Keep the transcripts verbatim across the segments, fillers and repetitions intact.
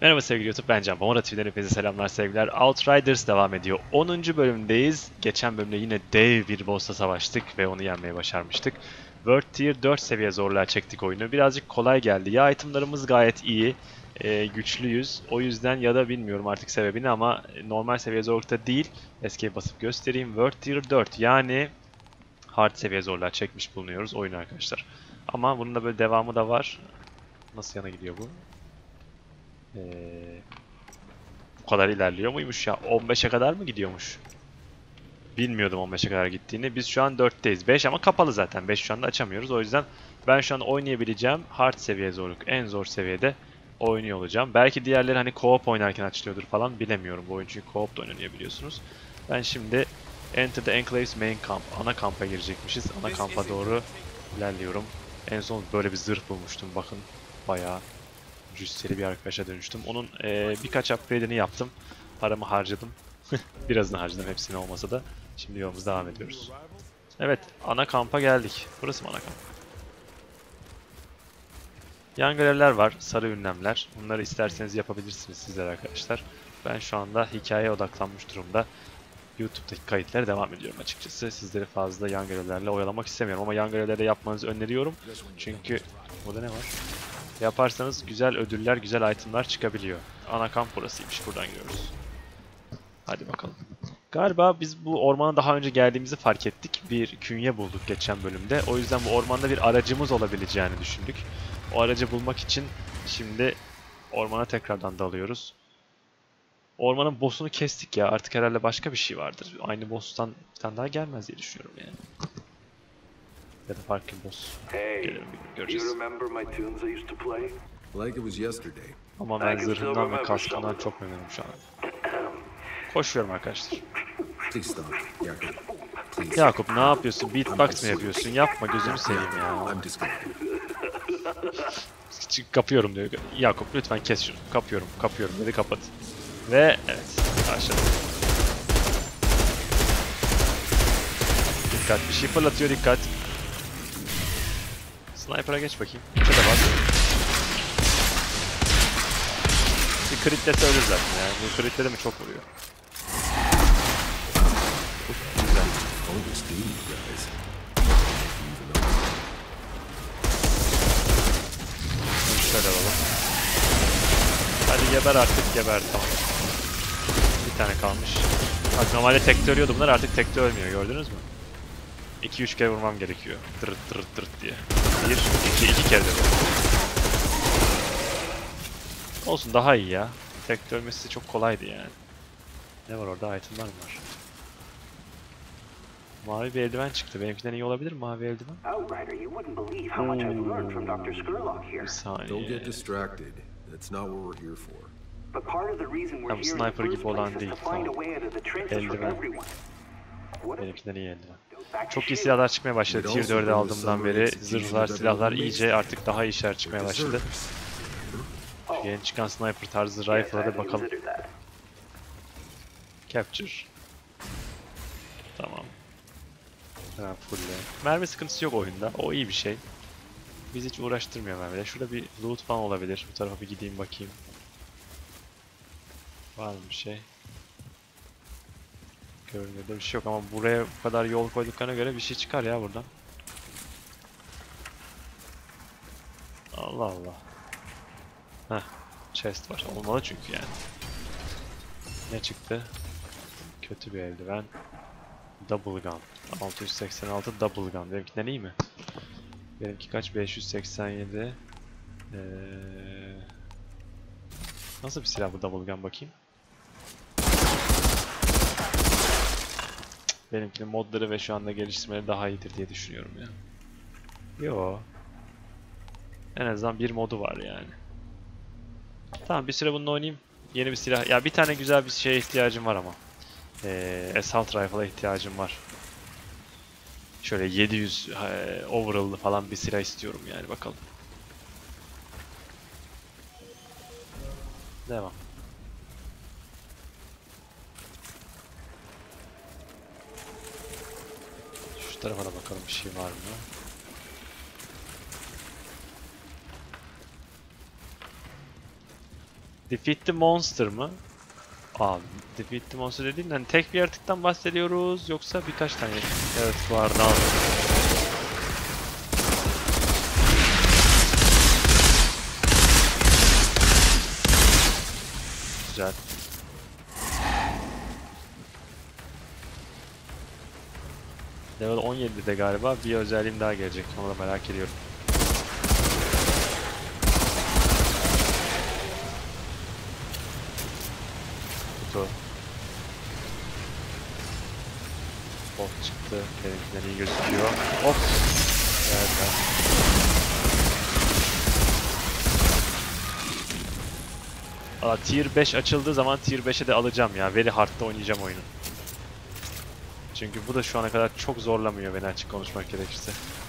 Merhaba sevgili YouTube, ben Can. Bomara T V'den hepinize selamlar, sevgiler. Outriders devam ediyor. onuncu bölümdeyiz. Geçen bölümde yine dev bir boss'la savaştık ve onu yenmeyi başarmıştık. World Tier dört seviye zorluğa çektik oyunu. Birazcık kolay geldi. Ya itemlarımız gayet iyi, e, güçlüyüz. O yüzden ya da bilmiyorum artık sebebini ama normal seviye zorlukta değil. Escape basıp göstereyim. World Tier dört yani hard seviye zorluğa çekmiş bulunuyoruz oyunu arkadaşlar. Ama bunun da böyle devamı da var. Nasıl yana gidiyor bu? Ee, bu kadar ilerliyor muymuş ya? on beşe kadar mı gidiyormuş? Bilmiyordum on beşe kadar gittiğini. Biz şu an dörtteyiz. beş ama kapalı zaten. beş şu anda açamıyoruz. O yüzden ben şu an oynayabileceğim hard seviye zorluk, en zor seviyede oynuyor olacağım. Belki diğerleri hani co-op oynarken açılıyordur falan, bilemiyorum. Bu oyun çünkü co-op da oynanıyor biliyorsunuz. Ben şimdi Enter the Enclave's main camp. Ana kampa girecekmişiz. Ana kampa doğru ilerliyorum. En son böyle bir zırh bulmuştum. Bakın bayağı cüsseli bir arkadaşa dönüştüm. Onun e, birkaç upgrade'ini yaptım. Paramı harcadım. Birazını harcadım, hepsini olmasa da. Şimdi yolumuza devam ediyoruz. Evet, ana kampa geldik. Burası mı ana kamp? Yan görevler var, sarı ünlemler. Bunları isterseniz yapabilirsiniz sizler arkadaşlar. Ben şu anda hikayeye odaklanmış durumda. YouTube'daki kayıtlara devam ediyorum açıkçası. Sizleri fazla yan görevlerle oyalamak istemiyorum ama yan görevleri de yapmanızı öneriyorum. Çünkü burada ne var? Yaparsanız güzel ödüller, güzel itemlar çıkabiliyor. Ana kamp burasıymış. Buradan giriyoruz. Hadi bakalım. Galiba biz bu ormana daha önce geldiğimizi fark ettik. Bir künye bulduk geçen bölümde. O yüzden bu ormanda bir aracımız olabileceğini düşündük. O aracı bulmak için şimdi ormana tekrardan dalıyoruz. Ormanın boss'unu kestik ya. Artık herhalde başka bir şey vardır. Aynı boss'tan bir tane daha gelmez diye düşünüyorum yani. Ya da farklı bir boss. Gelelim bir gün göreceğiz. Ama ben zırhımdan ve kaskımdan çok memnunum şu an. Koşuyorum arkadaşlar. Yakup ne yapıyorsun? Beatbox mı yapıyorsun? Yapma, gözünü seveyim ya. Kapıyorum diyor. Yakup lütfen kes şunu. Kapıyorum, kapıyorum dedi, kapat. Ve evet, başladı. Dikkat, bir şey fırlatıyor, dikkat. Sniper'a geç bakayım. Uça da bak. Bir critlese ölür zaten ya. Bu critlede mi çok vuruyor. Güzel. Şöyle alalım. Hadi geber artık, geber, tamam. Bir tane kalmış. Bak normalde tekte ölüyordu bunlar, artık tekte ölmüyor, gördünüz mü? iki üç kere vurmam gerekiyor. Tırt tırt tırt diye. bir, iki, iki kere de olsun, daha iyi ya. Tekte ölmesi çok kolaydı yani. Ne var orada? Itemlar mı var? Mavi bir eldiven çıktı. Benimkinden iyi olabilir mi mavi eldiven? Oo, bir saniye. Ya bu sniper gibi olan değil. Tamam. Eldiven. Benimkinden iyi eldiven. Çok iyi silahlar çıkmaya başladı. Tier dörde aldığımdan beri zırhlar, silahlar iyice artık daha iyi şeyler çıkmaya başladı. Şu yeni çıkan sniper tarzı rifle'a da bakalım. Capture. Tamam. Ha, full. Mermi sıkıntısı yok oyunda. O iyi bir şey. Biz hiç uğraştırmıyor mermiyle. Şurada bir loot falan olabilir. Bu tarafa bir gideyim bakayım. Var mı bir şey? Görünürde bir şey yok ama buraya bu kadar yol koyduklarına göre bir şey çıkar ya buradan. Allah Allah. Heh. Chest var. Olmalı çünkü yani. Ne çıktı? Kötü bir eldiven. Double gun. altı yüz seksen altı double gun. Benimkinden iyi mi? Benimki kaç? beş yüz seksen yedi. Ee... Nasıl bir silah bu double gun bakayım? Benimkinin modları ve şu anda geliştirmeleri daha iyidir diye düşünüyorum ya. Yo. En azından bir modu var yani. Tamam, bir süre bununla oynayayım. Yeni bir silah. Ya bir tane güzel bir şeye ihtiyacım var ama. Ee, Assault Rifle'a ihtiyacım var. Şöyle yedi yüz e, overall'lı falan bir silah istiyorum yani, bakalım. Devam. Şu tarafa da bakalım, bir şey var mı? Defeat the Monster mı? Abi Defeat the Monster dediğin hani tek bir yaratıktan bahsediyoruz yoksa birkaç tane yaratık vardı abi. Güzel. Level on yedide galiba bir özelliğim daha gelecek. Onu da merak ediyorum. Kutu. Bot çıktı. Benimkinden iyi gözüküyor. Hop. Evet, evet. Valla tier beş açıldığı zaman tier beşe de alacağım ya. Very hard'da oynayacağım oyunu. Çünkü bu da şu ana kadar çok zorlamıyor beni açık konuşmak gerekirse.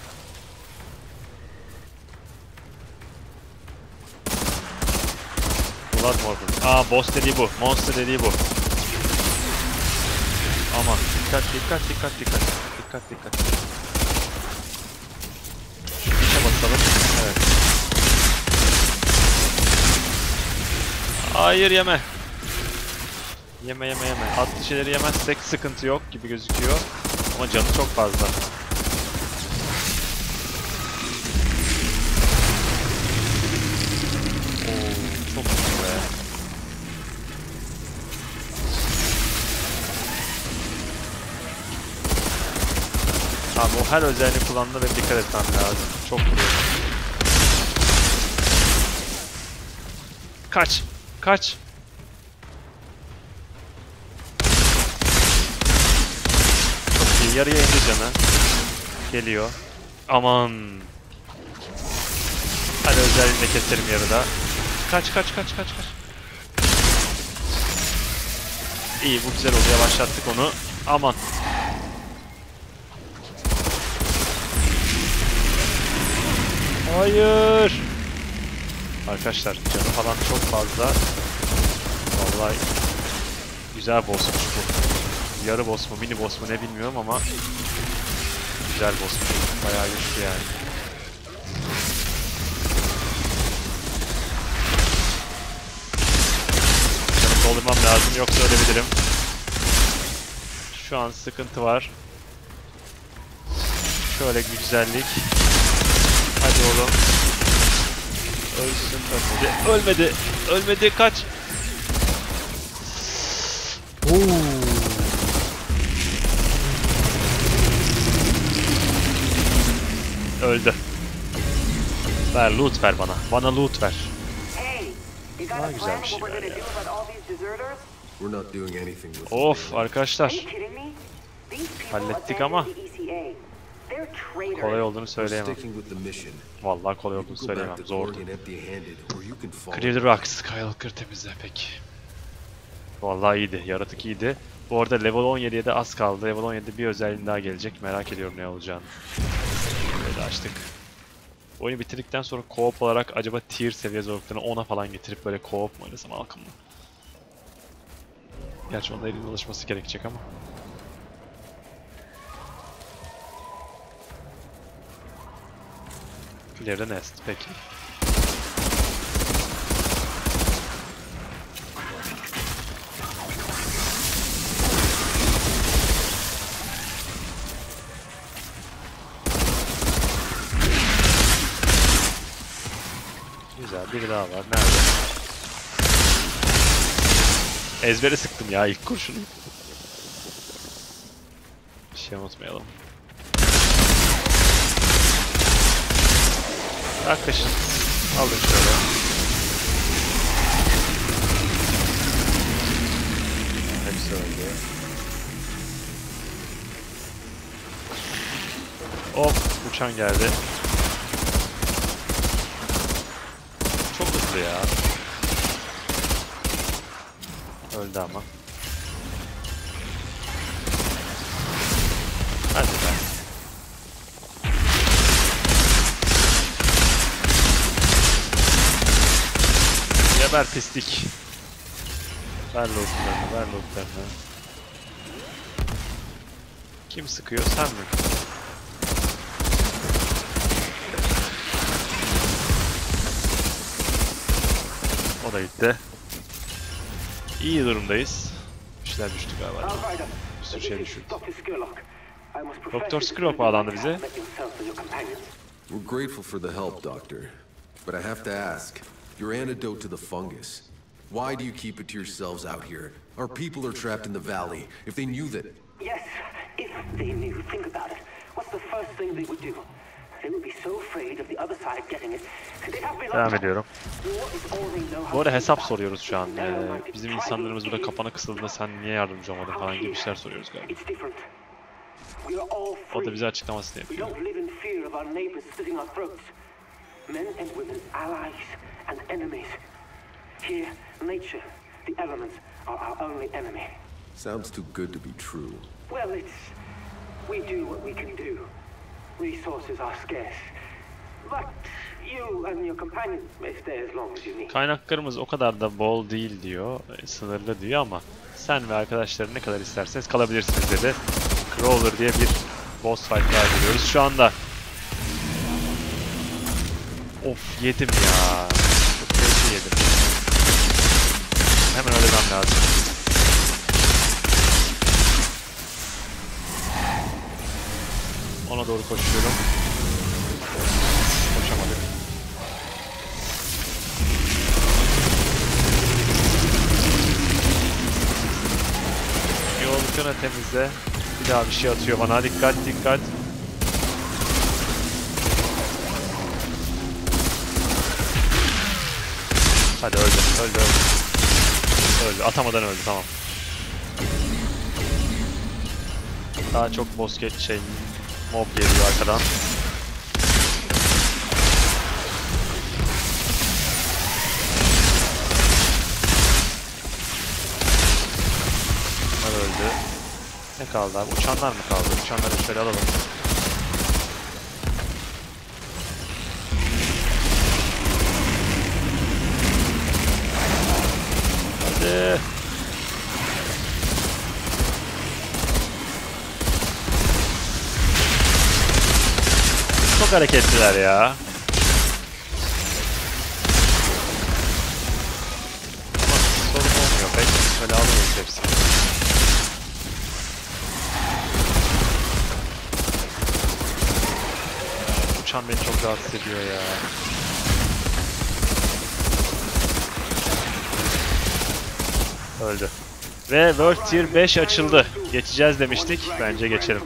Bloodmorphin. Aa boss dediği bu. Monster dediği bu. Aman dikkat dikkat dikkat dikkat. Dikkat dikkat. İşe basalım. Evet. Hayır yeme. Yeme yeme yeme. Atlı şeyleri yemezsek sıkıntı yok gibi gözüküyor. Ama canı çok fazla. Oo, çok iyi be. Abi o her özelliğini kullandığında benim dikkat etmem lazım. Çok vuruyor. Kaç! Kaç! Çok iyi. Yarıya indi canı. Geliyor. Aman! Hadi özelliğini de keserim yarıda. Kaç kaç kaç kaç kaç. İyi bu güzel oldu. Yavaşlattık onu. Aman! Hayır! Arkadaşlar canı falan çok fazla. Vallahi güzel bossmuş bu. Yarı boss mu, mini boss mu ne bilmiyorum ama güzel bossmuş. Bayağı güçlü yani. Canı doldurmam lazım yoksa ölebilirim. Şu an sıkıntı var. Şöyle bir güzellik. Hadi oğlum. Ölsün, ölmedi. Ölmedi. Ölmedi. Kaç. Oo. Öldü. Ver loot ver bana. Bana loot ver. Daha güzel bir şey ver ya. Of arkadaşlar. Hallettik ama kolay olduğunu söyleyemem. Vallahi kolay olduğunu söyleyemem. Zordu. Clear the rocks. Skywalker temizle peki. Vallahi iyiydi. Yaratık iyiydi. Bu arada level on yediye de az kaldı. Level on yedide bir özelliğin daha gelecek. Merak ediyorum ne olacağını. Böyle açtık. Oyunu bitirdikten sonra co-op olarak acaba tier seviye zorluklarını ona falan getirip böyle co-op mu oynasam halkımla? Gerçi onda elinin alışması gerekecek ama. Clear the nest peki. Güzel biri daha var. Nerede? Ezbere sıktım ya ilk kurşunu. Bir şey unutmayalım. Arkadaşım alın şöyle. Hepsi öldü. Hop uçan geldi. Çok hızlı ya. Öldü ama. Hadi be. Geber pislik. Ver lootlarını, ver lootlarını. Kim sıkıyor, sen mi? O da gitti. İyi durumdayız. Bir şeyler düştü galiba. Bir sürü şey düşürdü. Doktor Skrlock bağlandı bize. We're grateful for the help, Doctor. But I have to ask, your antidote to the fungus. Why do you keep it to yourselves out here? Our people are trapped in the valley. If they knew that... Yes, if they knew. Think about it. What's the first thing they would do? They would be so afraid of the other side getting it. They'd have me Devam locked up. ediyorum. What is all they know how Bu arada to hesap do that? soruyoruz şu an. Ee, bizim insanlarımız burada kapana kısıldığında sen niye yardımcı olmadın falan gibi şeyler soruyoruz galiba. It's different. We are all O da free. bize açıklamasını We yapıyor. don't live in fear of our neighbors slitting our throats. Men and women, allies and enemies. Here, nature, the elements are our only enemy. Sounds too good to be true. Well, it's... we do what we can do. Resources are scarce. But you and your companion may stay as long as you need. Kaynaklarımız o kadar da bol değil diyor, e, sınırlı diyor ama sen ve arkadaşların ne kadar isterseniz kalabilirsiniz dedi. Crawler diye bir boss fight daha görüyoruz şu anda. Of yedim ya. Çok kötü yedim. Hemen ölemem lazım. Ona doğru koşuyorum. Koşamadık. Yolunu temizle. Bir daha bir şey atıyor bana. Dikkat dikkat. Hadi öldü. Öldü öldü. Öldü. Atamadan öldü. Tamam. Daha çok boss get şey mob geliyor arkadan. Bunlar öldü. Ne kaldı abi? Uçanlar mı kaldı? Uçanları şöyle alalım. Hadi. Çok hareketliler ya. Ama sorun olmuyor pek. Böyle alıyoruz hepsini. Uçan beni çok rahatsız ediyor ya. Öldü. Ve World Tier beş açıldı. Geçeceğiz demiştik. Bence geçelim.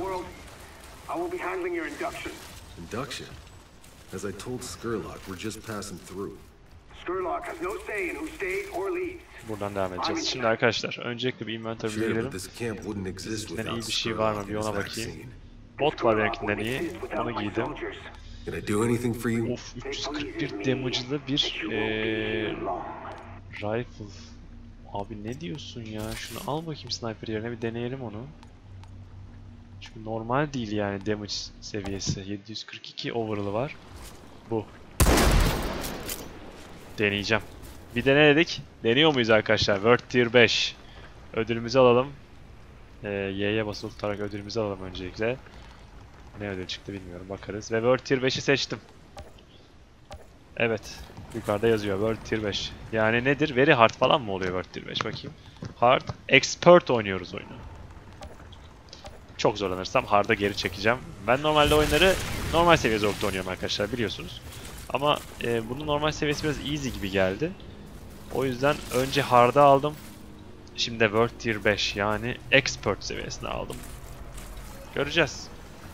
Induction? As I told Skrlock, we're just passing through. Skrlock has no say in who stays or leaves. Buradan devam edeceğiz. Şimdi arkadaşlar öncelikle bir inventory'e Sure, girelim. but this camp wouldn't exist Bizden iyi without bir şey var mı Skrlock bir and his ona bakayım. vaccine. Bot var benimkinden iyi. Onu giydim. Can I do anything for you? Of üç yüz kırk bir damage'lı bir ee, rifle. Abi ne diyorsun ya? Şunu al bakayım sniper yerine bir deneyelim onu. Çünkü normal değil yani damage seviyesi. yedi yüz kırk iki overall'ı var. Bu. Deneyeceğim. Bir denedik. Deniyor muyuz arkadaşlar? World Tier beş. Ödülümüzü alalım. Ee, Y'ye basılı tutarak ödülümüzü alalım öncelikle. Ne ödül çıktı bilmiyorum. Bakarız. Ve World Tier beşi seçtim. Evet. Yukarıda yazıyor World Tier beş. Yani nedir? Very hard falan mı oluyor World Tier beş? Bakayım. Hard. Expert oynuyoruz oyunu. Çok zorlanırsam hard'a geri çekeceğim. Ben normalde oyunları normal seviye zorlukta oynuyorum arkadaşlar biliyorsunuz. Ama e, bunun normal seviyesi biraz easy gibi geldi. O yüzden önce hard'a aldım. Şimdi de World Tier beş yani Expert seviyesine aldım. Göreceğiz.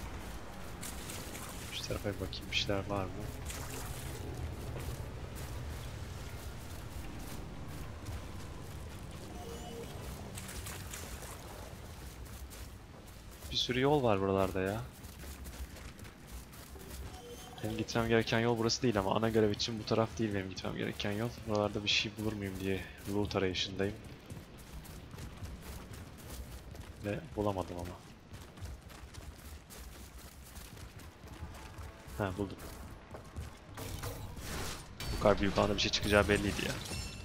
Şu tarafa bir bakayım bir şeyler var mı? Bir sürü yol var buralarda ya. Benim gitmem gereken yol burası değil ama ana görev için bu taraf değil benim gitmem gereken yol. Buralarda bir şey bulur muyum diye loot arayışındayım. Ve bulamadım ama. Ha buldum. Bu kadar büyük alanda bir şey çıkacağı belliydi ya.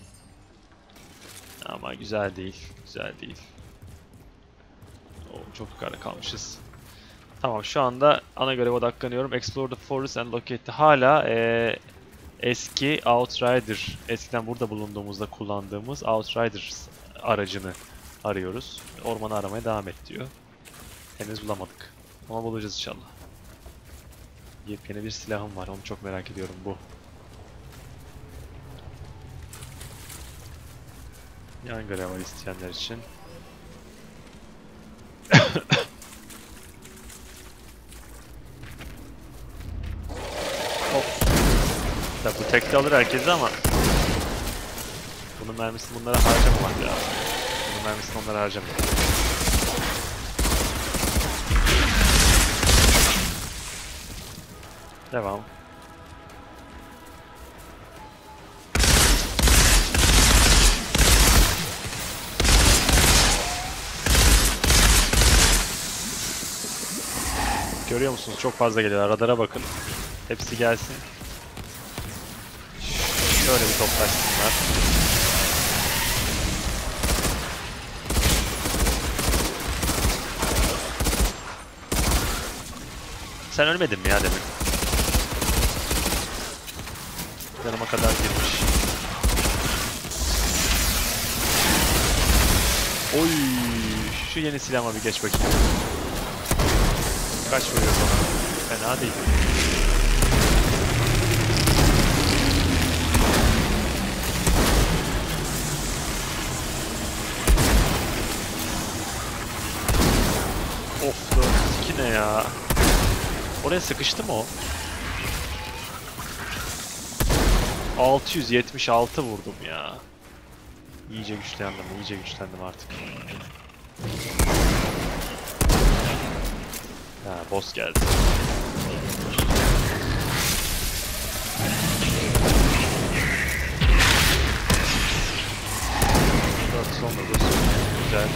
Ama güzel değil. Güzel değil. Oo, çok yukarıda kalmışız. Tamam şu anda ana göreve odaklanıyorum. Explore the forest and locate the... Hala ee, eski Outrider, eskiden burada bulunduğumuzda kullandığımız Outrider aracını arıyoruz. Ormanı aramaya devam et diyor. Henüz bulamadık. Ama bulacağız inşallah. Yepyeni bir silahım var. Onu çok merak ediyorum bu. Yan görev var isteyenler için. Hop. Tabi bu tekte alır herkesi ama bunun mermisini bunlara harcamamak lazım. Bunun mermisini onlara harcamayalım. Devam. Görüyor musunuz? Çok fazla geliyorlar. Radara bakın. Hepsi gelsin. Şöyle bir toplaşsınlar. Sen ölmedin mi ya demin? Yanıma kadar girmiş. Oy, şu yeni silahıma bir geç bakayım. Kaç vuruyor bana? Fena değil. Of, dört iki ne ya? Oraya sıkıştı mı o? altı yüz yetmiş altı vurdum ya. İyice güçlendim, iyice güçlendim artık. Ha, boss geldi. dört son vurdu. Güzel.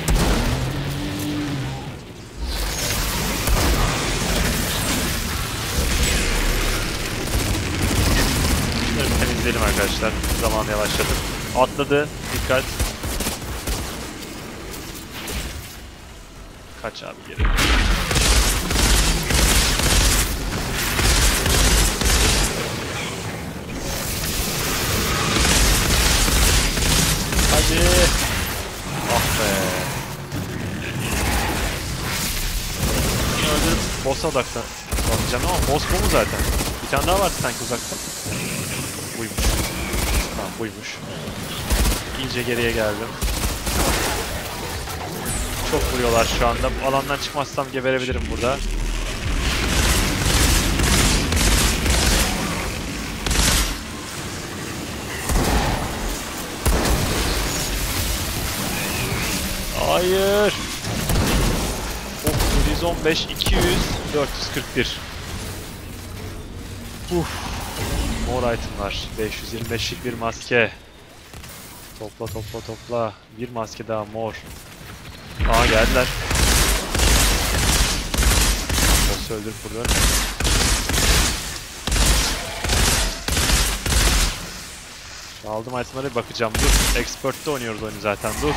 Şunları bir temizleyelim arkadaşlar. Zamanı yavaşladı. Atladı. Dikkat. Kaç abi geri. Hadi. Ah be. Öldürüp boss'a odaklan. Bakacağım ama boss bu mu zaten? Bir tane daha vardı sanki uzakta. Buymuş. Tamam buymuş. İyice geriye geldim. Çok vuruyorlar şu anda. Bu alandan çıkmazsam geberebilirim burada. Hayır. Of, yüz on beş, iki yüz, dört yüz kırk bir. Uf. Mor itemlar. beş yüz yirmi beşlik bir maske. Topla topla topla. Bir maske daha mor. Aa geldiler. Boss'u öldürüp burada. Aldım itemlara bakacağım. Dur. Expert'te oynuyoruz oyunu zaten. Dur.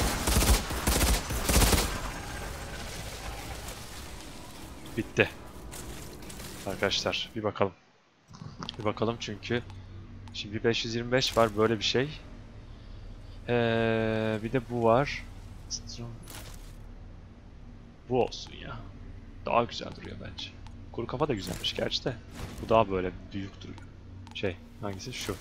Bitti. Arkadaşlar bir bakalım. Bir bakalım çünkü şimdi beş yüz yirmi beş var böyle bir şey. Ee, bir de bu var. Bu olsun ya. Daha güzel duruyor bence. Kuru kafa da güzelmiş gerçi de. Bu daha böyle büyük duruyor. Şey hangisi? Şu.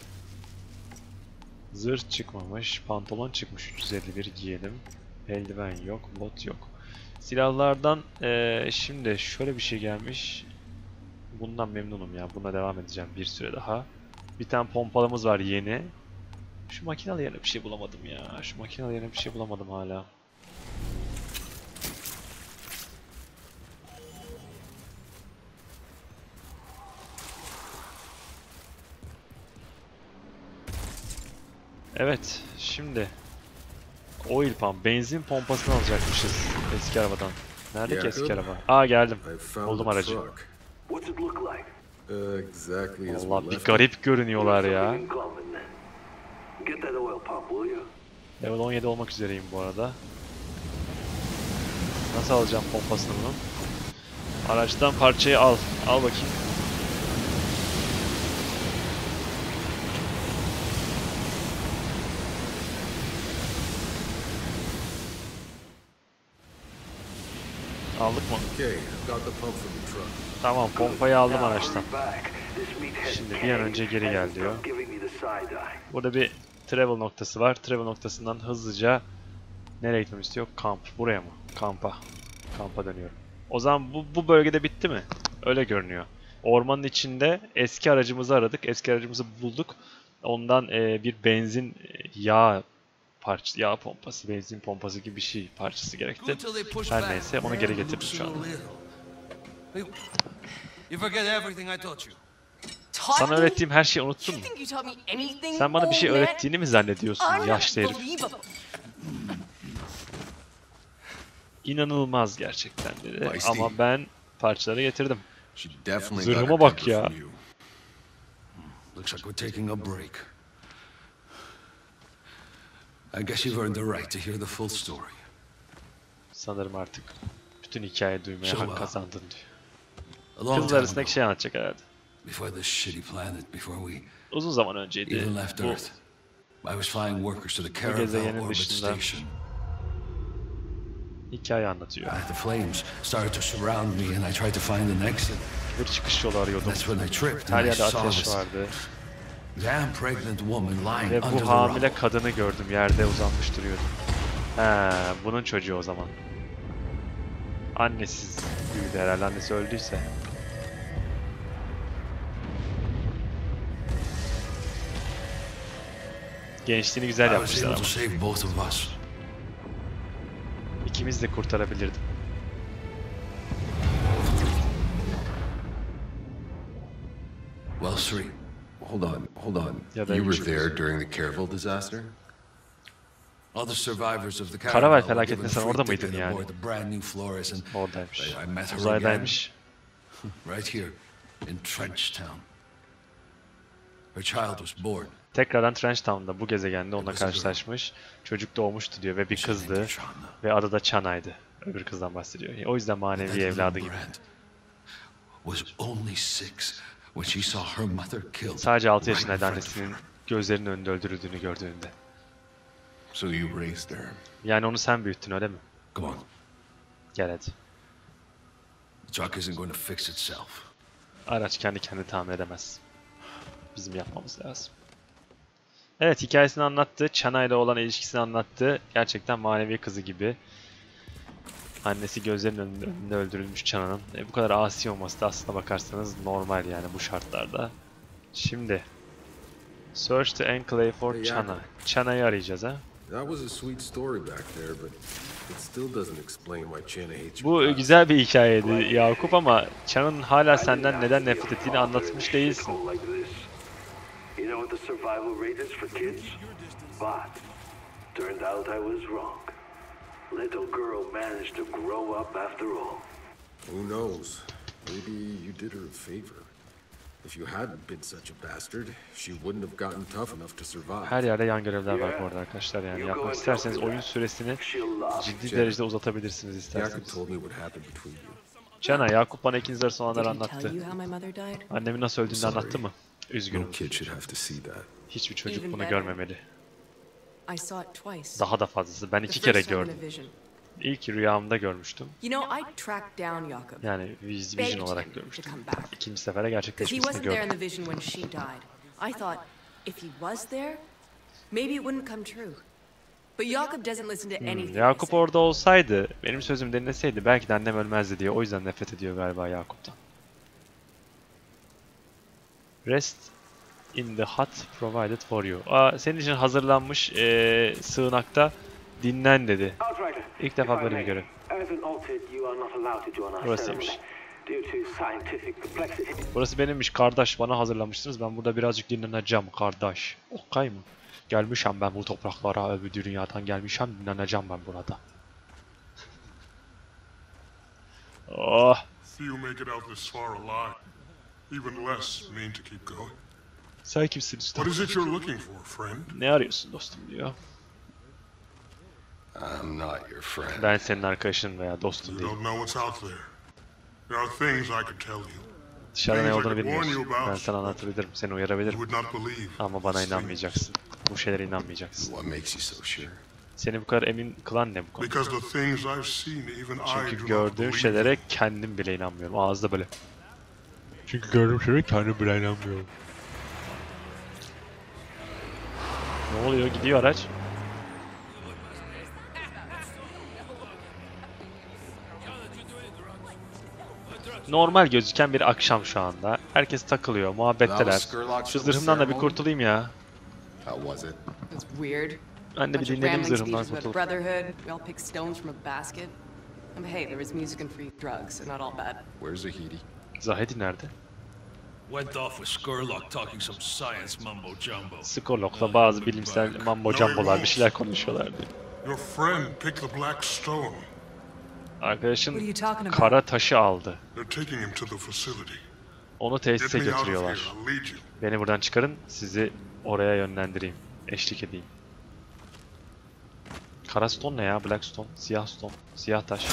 Zırh çıkmamış. Pantolon çıkmış. üç yüz elli bir giyelim. Eldiven yok. Bot yok. Silahlardan ee, şimdi şöyle bir şey gelmiş. Bundan memnunum ya. Buna devam edeceğim bir süre daha. Bir tane pompalımız var yeni. Şu makinalı yerine bir şey bulamadım ya. Şu makinalı yerine bir şey bulamadım hala. Evet, şimdi oil pump, benzin pompasını alacakmışız eski arabadan. Nerede ki eski araba? Aa geldim. Buldum aracı. Allah bir garip görünüyorlar ya. Level on yedi olmak üzereyim bu arada. Nasıl alacağım pompasını bunun? Araçtan parçayı al. Al bakayım. Aldık mı? Okay, got the pump from the truck. Tamam, pompayı aldım araçtan. Şimdi bir an önce geri gel diyor. Burada bir travel noktası var. Travel noktasından hızlıca nereye gitmemi istiyor? Kamp. Buraya mı? Kampa. Kampa dönüyorum. O zaman bu, bu bölgede bitti mi? Öyle görünüyor. Ormanın içinde eski aracımızı aradık. Eski aracımızı bulduk. Ondan e, bir benzin yağ parça, yağ pompası, benzin pompası gibi bir şey parçası gerekti. Her neyse onu geri getirdim şu anda. Sana öğrettiğim her şeyi unuttun mu? Sen bana bir şey öğrettiğini mi zannediyorsun yaşlı herif? İnanılmaz gerçekten dedi. Ama ben parçaları getirdim. Zırhıma bak ya. Looks like we're taking a break. I guess you've earned the right to hear the full story. Sanırım artık bütün hikayeyi duymaya hak kazandın diyor. A long Kızlar time arasındaki şey anlatacak herhalde. before this shitty planet, before we Uzun zaman önceydi. even left Bu Earth, I was flying workers to the Caravel gezegenin orbit dışında station. hikaye anlatıyor. Uh, The flames started to surround me, and I tried to find an exit. Bir çıkış yolu arıyordum. That's when I tripped Her and I yerde saw ateş this vardı. damn pregnant woman lying Ve under bu the hamile rock. kadını gördüm. Yerde uzanmış duruyordu. He, bunun çocuğu o zaman. Annesiz büyüdü herhalde. Annesi öldüyse. Gençliğini güzel I was yapmışlar able ama. to save both of us. İkimiz de kurtarabilirdim. Well, Sri, Hold on, hold on. Ya da You were üç. there during the Caravel disaster? all the survivors of the Karavel Caravel were felaketinde given sen free orada ticket mıydın yani? aboard the brand new Flores, and Oradaymış. I met her again Uzaydaymış. right here in Trenchtown. Her child was born. Tekrardan Trenchtown'da bu gezegende onunla karşılaşmış. Çocuk doğmuştu diyor ve bir kızdı. Ve adı da Chana'ydı. Öbür kızdan bahsediyor. O yüzden manevi evladı gibi. Was only six when she saw her mother killed. Sadece altı right in yaşındaydı front of annesinin her. gözlerinin önünde öldürüldüğünü gördüğünde. So you raised her. Yani onu sen büyüttün öyle mi? Come on, Gel hadi. the truck isn't going to fix itself. Araç kendi kendini tamir edemez. Bizim yapmamız lazım. Evet, hikayesini anlattı. Chana ile olan ilişkisini anlattı. Gerçekten manevi kızı gibi. Annesi gözlerinin önünde, önünde öldürülmüş Chana'nın. E, bu kadar asi olması da aslına bakarsanız normal yani bu şartlarda. Şimdi Search the enclave for Chana. Chana'yı arayacağız ha. That was a sweet story back there, but it still doesn't explain why Chana hates your Bu past. güzel bir hikayeydi Yakup ama Chana'nın hala senden neden nefret ettiğini anlatmış değilsin. You know what the survival rate is for kids? But turned out I was wrong. Little girl managed to grow up after all. Who knows? Maybe you did her a favor. If you hadn't been such a bastard, she wouldn't have gotten tough enough to survive. Her yerde yan görevler var bu arada arkadaşlar yani yapmak isterseniz oyun süresini ciddi derecede uzatabilirsiniz Yakup isterseniz. told me what happened between you. Chana, Yakup bana ikiniz arasında olanları Did he tell anlattı. you how my mother died? Annemin nasıl öldüğünü Sorry. anlattı mı? Üzgünüm. No kid should have to see that. Hiçbir çocuk Even bunu better. görmemeli. I saw it twice. Daha da fazlası. Ben The iki first kere time in a gördüm. vision. İlk rüyamda görmüştüm. You know, I tracked down Jakob. Yani vis- Begged vision olarak him görmüştüm. to come back. İkinci sefere Because he gerçekleşmesini wasn't there in gördüm. the vision when she died. I thought, if he was there, maybe it wouldn't come true. But Jakob doesn't listen to anything I Hmm, Yakup say. orada olsaydı, benim sözümü dinleseydi belki de annem ölmezdi diye. O yüzden nefret ediyor galiba Yakup'tan. Rest in the hut provided for you. Aa, senin için hazırlanmış eee, sığınakta dinlen dedi. Outrider, İlk defa if I böyle bir may, görev. As an altered, you are not allowed to join our Burasıymış. ceremony due to scientific complexity. Burası benimmiş kardeş, bana hazırlamışsınız. Ben burada birazcık dinleneceğim kardeş. Okay mı? Gelmişim ben bu topraklara, öbür dünyadan gelmişim, dinleneceğim ben burada. Oh, Few make it out this far alive. Even less mean to keep going. sen kimsin usta? What is it you're looking for, friend? Ne arıyorsun dostum diyor. I'm not your friend. Ben senin arkadaşın veya dostun You değilim. don't know what's out there. There are things I could tell you. Dışarıda ne olduğunu bilmiyorsun. Ben sana anlatabilirim, seni uyarabilirim. You would not believe. Ama bana these things. inanmayacaksın. Bu şeylere inanmayacaksın. What makes you so sure? Seni bu kadar emin kılan ne bu konuda? Because the things I've seen, even I Çünkü do not gördüğüm believe şeylere kendim bile inanmıyorum. Ağızda böyle. Çünkü gördüğüm şeylere kendim bile inanmıyorum. Ne oluyor? Gidiyor araç. Normal gözüken bir akşam şu anda. Herkes takılıyor, muhabbetteler. Şu zırhımdan da bir kurtulayım ya. How was it? It's weird. Ben de bir Bunch of dinledim rambling zırhımdan speeches about kurtul. brotherhood. We all pick stones from a basket. And hey, there was music and free drugs, so not all bad. Where's Zahedi? Zahedi nerede? Went off with Skurlock talking some science mumbo jumbo. Skurlock'la bazı bilimsel mambo jumbolar bir şeyler konuşuyorlardı. your friend picked the black stone. Arkadaşın What are you talking about? kara taşı aldı. They're taking him to the facility. Onu Get tesise me out of here. götürüyorlar. I'll lead you. Beni buradan çıkarın, sizi oraya yönlendireyim. Eşlik edeyim. Kara stone ne ya? Black stone, siyah stone, siyah taş.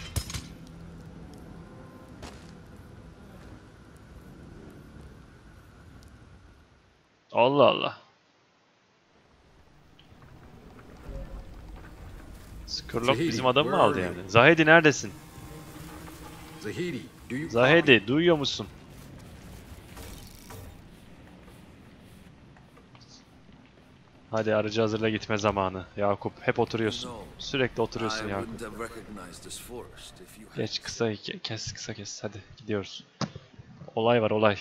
Allah Allah. Skurlock bizim adamı mı aldı yani? Zahedi neredesin? Zahedi, do you Zahedi duyuyor musun? Hadi aracı hazırla gitme zamanı. Yakup hep oturuyorsun. Sürekli oturuyorsun Yakup. Geç kısa kes kısa kes hadi gidiyoruz. Olay var olay.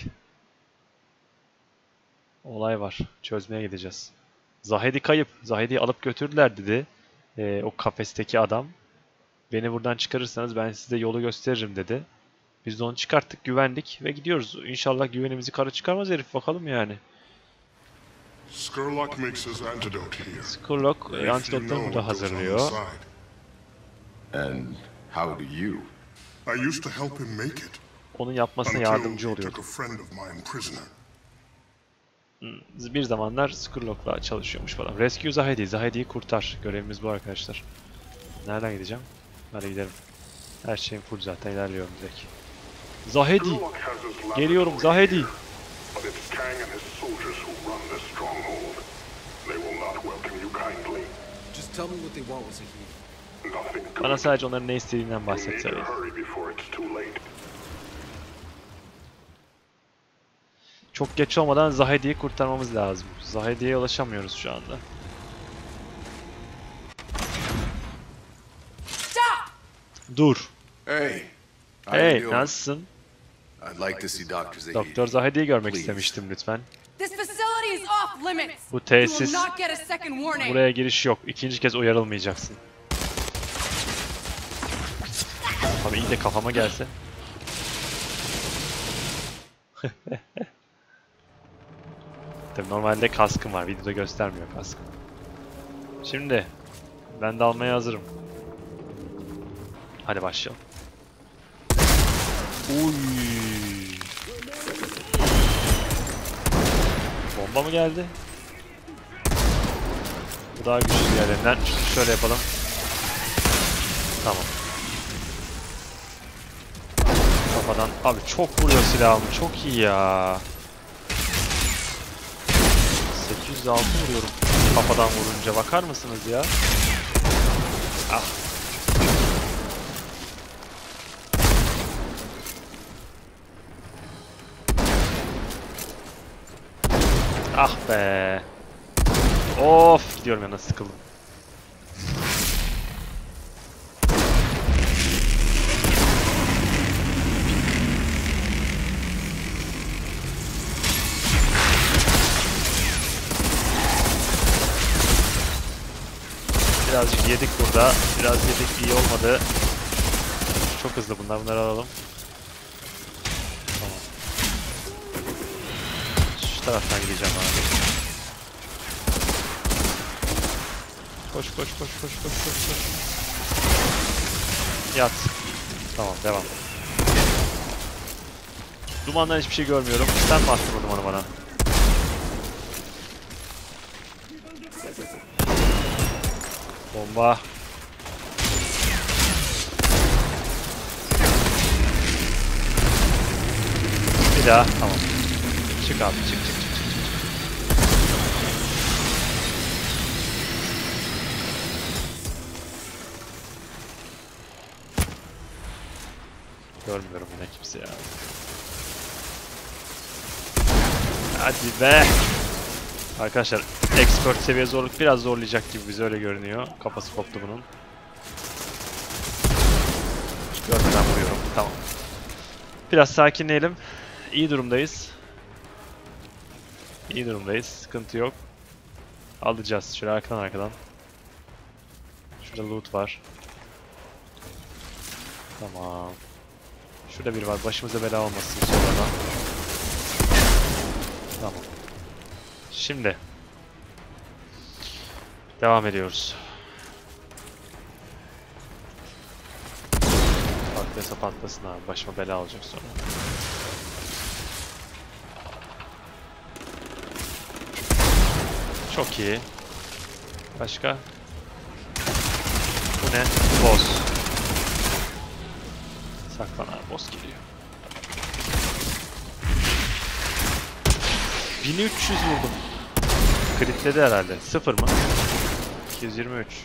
Olay var. Çözmeye gideceğiz. Zahedi kayıp. Zahedi'yi alıp götürdüler dedi. Ee, o kafesteki adam. Beni buradan çıkarırsanız ben size yolu gösteririm dedi. Biz de onu çıkarttık, güvendik ve gidiyoruz. İnşallah güvenimizi kara çıkarmaz herif bakalım yani. Skurlock makes his antidote here. Skurlock If you antidotlarını know burada what goes on hazırlıyor. inside. And how do you? I used to help him make it. Onun yapmasına Until yardımcı he oluyordu. took a friend of mine prisoner. Bir zamanlar Skurlock'la çalışıyormuş falan. Rescue Zahedi. Zahedi'yi kurtar. Görevimiz bu arkadaşlar. Nereden gideceğim? Hadi gidelim. Her şeyim full zaten ilerliyorum direkt. Zahedi! Skurlock has his laboratory Geliyorum Zahedi! here, but it's Kang and his soldiers who run this stronghold. They will not welcome you kindly. just tell me what they want with Zahedi? Nothing Bana good. sadece onların ne istediğinden You need bahset to Zahedi. hurry before it's too late. Çok geç olmadan Zahedi'yi kurtarmamız lazım. Zahedi'ye ulaşamıyoruz şu anda. Dur. Hey. How you Hey, doing? nasılsın? I'd like to see Doctor Zahedi. Doktor Zahedi'yi görmek Please. istemiştim lütfen. This facility is off limits. Bu You will tesis, not get a second warning. buraya giriş yok. İkinci kez uyarılmayacaksın. Tabii iyi de kafama gelse. Tabii normalde kaskım var. Videoda göstermiyor kaskım. Şimdi ben de almaya hazırım. Hadi başlayalım. Uy. Bomba mı geldi? Bu daha güçlü diğerlerinden. Şunu şöyle yapalım. Tamam. Kafadan. Abi çok vuruyor silahım. Çok iyi ya. sekiz yüz altı vuruyorum. Kafadan vurunca bakar mısınız ya? Ah. Ah be. Of, gidiyorum ya, nasıl sıkıldım. Birazcık yedik burada. Biraz yedik, iyi olmadı. Çok hızlı bunlar. Bunları alalım. Tamam. Şu taraftan gideceğim abi. Koş koş koş koş koş koş koş. Yat. Tamam, devam. Dumandan hiçbir şey görmüyorum. Sen mi attın o dumanı bana? Bomba. Bir daha. Tamam. Çık abi. Çık çık çık. çık. Görmüyorum yine kimse ya. Hadi be. Arkadaşlar expert seviye zorluk biraz zorlayacak gibi, bize öyle görünüyor. Kafası koptu bunun. Görmeden vuruyorum. Tamam. Biraz sakinleyelim. İyi durumdayız. İyi durumdayız. Sıkıntı yok. Alacağız. Şöyle arkadan arkadan. Şurada loot var. Tamam. Şurada biri var. Başımıza bela olmasın sonradan. Tamam. Şimdi. Devam ediyoruz. Patlasa patlasın abi. Başıma bela olacak sonra. Çok iyi. Başka? Bu ne? Boss. Saklan abi, boss geliyor. bin üç yüz vurdum. Kritledi herhalde. Sıfır mı? iki yüz yirmi üç.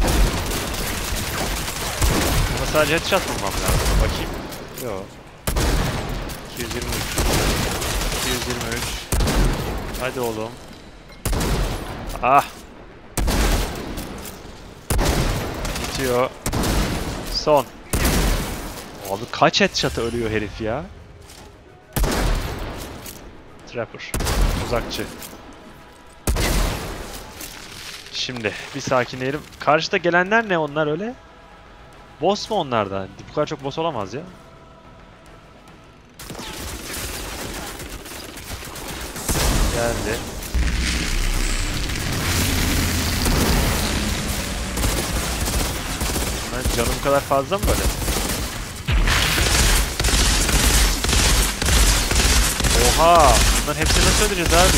Ama sadece headshot vurmam lazım. Bakayım. Yo. iki yüz yirmi üç. iki yüz yirmi üç. Hadi oğlum. Ah. Bitiyor. Son. Abi kaç headshot'a ölüyor herif ya? Trapper. Uzakçı. Şimdi bir sakinleyelim. Karşıda gelenler ne onlar öyle? Boss mu onlar da? Bu kadar çok boss olamaz ya. Geldi. Ben canım bu kadar fazla mı böyle? Oha! Bunların hepsini nasıl ödeyeceğiz abi?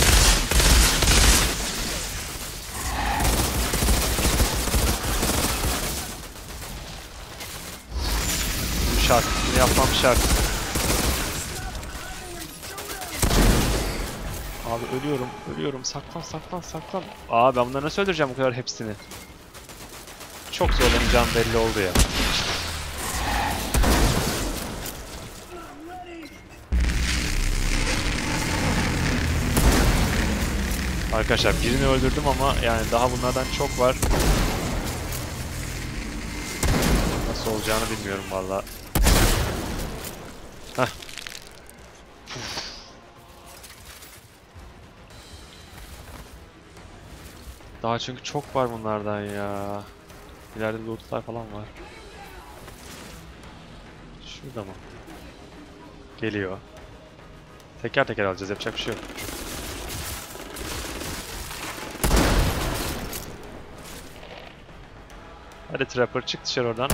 Bu şart. Bunu yapmam şart. Abi ölüyorum. Ölüyorum. Saklan saklan saklan. Aa ben bunları nasıl öldüreceğim bu kadar hepsini? Çok zorlanacağım belli oldu ya. Arkadaşlar birini öldürdüm ama yani daha bunlardan çok var. Nasıl olacağını bilmiyorum valla. Heh. Daha çünkü çok var bunlardan ya. İleride lootlar falan var. Şurada mı? Geliyor. Teker teker alacağız, yapacak bir şey yok. Hadi Trapper çık dışarı oradan.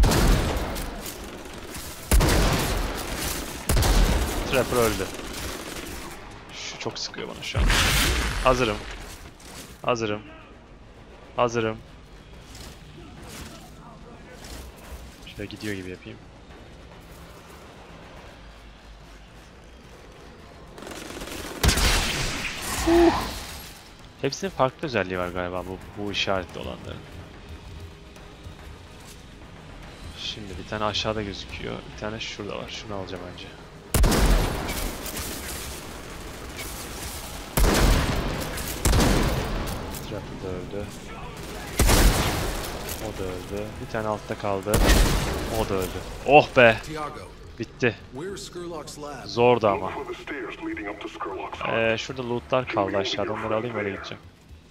Trapper öldü. Şu çok sıkıyor bana şu an. Hazırım. Hazırım. Hazırım. Şöyle gidiyor gibi yapayım. Uh. Hepsinin farklı özelliği var galiba bu, bu işaretli olanların. Şimdi bir tane aşağıda gözüküyor. Bir tane şurada var. Şunu alacağım önce. Trapper da öldü. O da öldü. Bir tane altta kaldı. O da öldü. Oh be! Bitti. Zordu ama. Ee, şurada lootlar kaldı aşağıda. Onları alayım öyle gideceğim.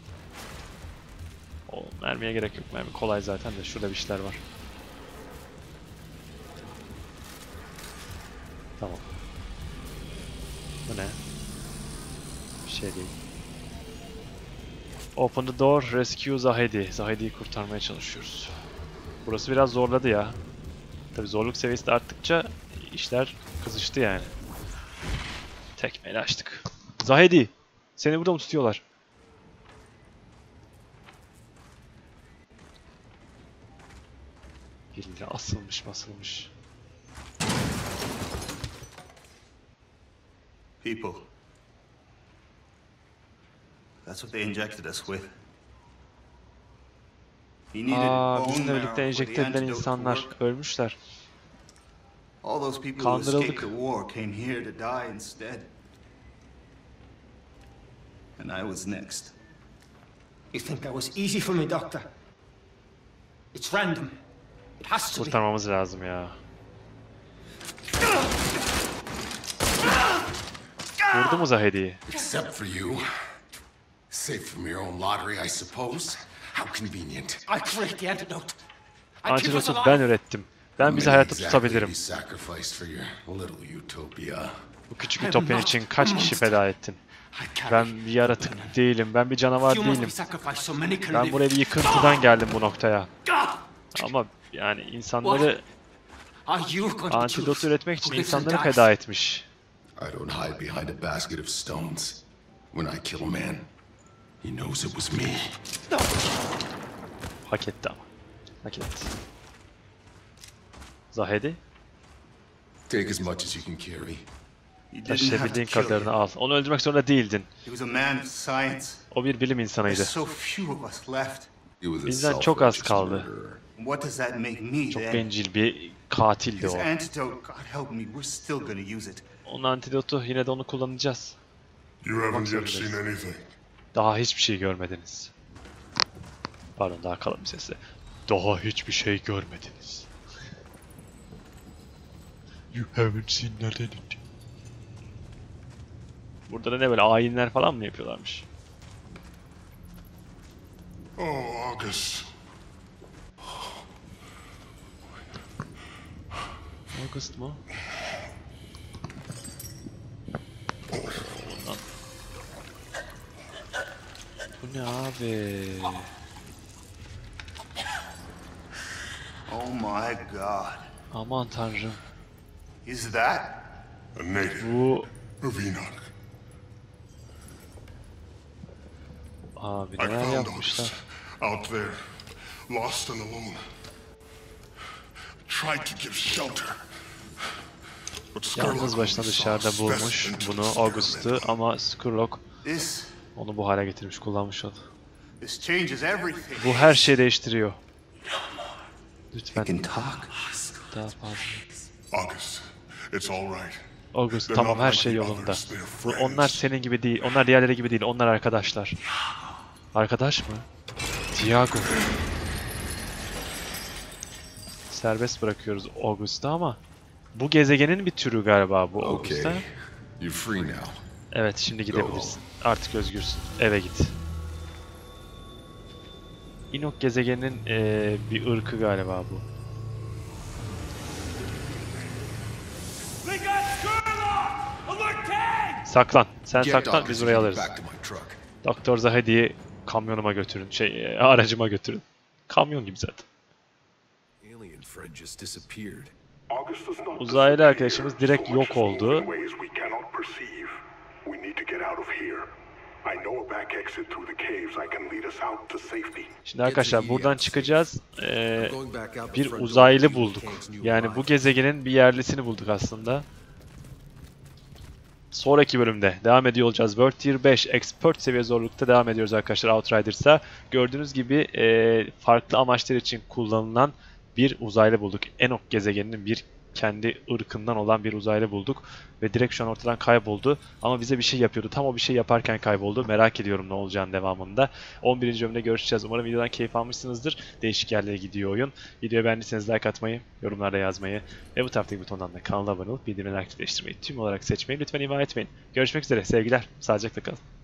O mermiye gerek yok. Mermi kolay zaten de. Şurada bir işler var. Tamam. Bu ne? Bir şey değil. Open the door, rescue Zahedi. Zahedi'yi kurtarmaya çalışıyoruz. Burası biraz zorladı ya. Tabi zorluk seviyesi de arttıkça işler kızıştı yani. Tekmeyle açtık. Zahedi! Seni burada mı tutuyorlar? Biriyle asılmış basılmış. People. That's what they injected us with. Aa, bizimle birlikte enjekte edilen insanlar ölmüşler. All those people who escaped Kandırıldık. the war came here to die instead. And I was next. You think that was easy for me, Doctor? It's random. It has to be. Kurtarmamız lazım ya. Vurdu mu Zahedi'yi? Except for you. Safe from your own lottery, I suppose. How convenient. I create the antidote. I keep us Antidotu alive. ben ürettim. Ben bizi hayatta tutabilirim. You sacrificed for your little utopia. Bu küçük ütopyan için kaç kişi feda ettin? Ben bir yaratık değilim, ben bir canavar You must değilim. be sacrificed so many can Ben live. buraya bir yıkıntıdan geldim bu noktaya. Ama yani insanları Are you going to antidotu choose üretmek için who lives and insanları dies? feda etmiş. I don't hide behind a basket of stones. When I kill a man, he knows it was me. Hak etti ama. Hak etti. Zahedi, Take as much as you can carry. You didn't have to taşıyabildiğin kill him. kadarını al. Onu öldürmek zorunda değildin. He was a man of science. O bir bilim insanıydı. There's so few of us left. He was a Bizden çok az self-righteous kaldı. murderer. What does that make me Çok then? bencil bir katildi His o. antidote, God help me, we're still gonna use it. Onun antidotu, yine de onu kullanacağız. You haven't yet zorundayız. seen anything. Daha hiçbir şey görmediniz. Pardon, daha kalın bir sesle. Daha hiçbir şey görmediniz. You haven't seen anything. Burada da ne böyle ayinler falan mı yapıyorlarmış? Oh, August. August mu? Ondan. Bu ne abi? Oh my God. Aman tanrım. Is that? A native Bu of Enoch. abi I neler found yapmışlar? August out there, lost and alone. Tried to give shelter. But Yalnız Skurlock başına only dışarıda saw bulmuş specimens bunu of August'u experimental. ama Skurlock This, onu bu hale getirmiş, kullanmış onu. this changes everything. Bu her şeyi değiştiriyor. Lütfen can talk. daha fazla. August, it's all right. August, tamam, her şey yolunda. Bu, onlar senin gibi değil, onlar diğerleri gibi değil, onlar arkadaşlar. Arkadaş mı? Tiago. Serbest bırakıyoruz August'u ama bu gezegenin bir türü galiba bu August'a. Okay, you're free now. Evet, şimdi gidebilirsin. Artık özgürsün. Eve git. Enoch gezegeninin eee, bir ırkı galiba bu. Saklan. Sen Get saklan, Doc biz as buraya you alırız. get back to my truck. Doktor Zahedi'yi kamyonuma götürün. Şey, e, aracıma götürün. Kamyon gibi zaten. Alien friend just disappeared. August does not Uzaylı arkadaşımız direkt so much yok oldu. in ways we cannot perceive. We need to get out of here. I know a back exit through the caves. I can lead us out to safety. Şimdi arkadaşlar buradan çıkacağız. Ee, bir uzaylı bulduk. Yani bu gezegenin bir yerlisini bulduk aslında. Sonraki bölümde devam ediyor olacağız. World Tier beş Expert seviye zorlukta devam ediyoruz arkadaşlar Outriders'a. Gördüğünüz gibi e, farklı amaçlar için kullanılan bir uzaylı bulduk. Enoch gezegeninin bir kendi ırkından olan bir uzaylı bulduk. Ve direkt şu an ortadan kayboldu. Ama bize bir şey yapıyordu. Tam o bir şey yaparken kayboldu. Merak ediyorum ne olacağını devamında. on birinci bölümde görüşeceğiz. Umarım videodan keyif almışsınızdır. Değişik yerlere gidiyor oyun. Videoyu beğendiyseniz like atmayı, yorumlarda yazmayı ve bu taraftaki butondan da kanala abone olup bildirimleri aktifleştirmeyi tüm olarak seçmeyi lütfen ihmal etmeyin. Görüşmek üzere. Sevgiler. Sağlıcakla kalın.